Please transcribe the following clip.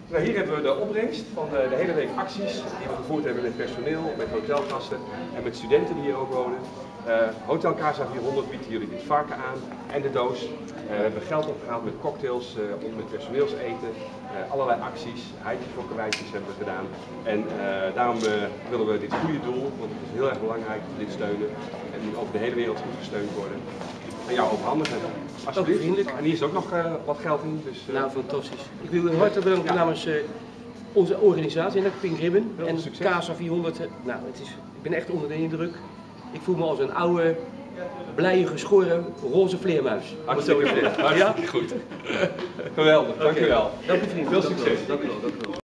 Nou, hier hebben we de opbrengst van de hele week acties die we gevoerd hebben met personeel, met hotelgasten en met studenten die hier ook wonen. Hotel Casa 400 biedt jullie dit varken aan en de doos. We hebben geld opgehaald met cocktails, met personeelseten, allerlei acties, eitjes voor kwijtjes hebben we gedaan. En daarom willen we dit goede doel, want het is heel erg belangrijk dat we dit steunen en moet over de hele wereld goed gesteund worden. En jou overhandigen. Alsjeblieft. Vriendelijk. En hier is ook nog wat geld in. Dus, Nou, fantastisch. Ik wil u hartelijk bedanken namens onze organisatie, Pink Ribbon en Casa 400. Nou, ik ben echt onder de indruk. Ik voel me als een oude, blije, geschoren, roze vleermuis. Hartstikke goed. Geweldig, dank u wel. Dank u vriend. Veel succes. Dank u wel.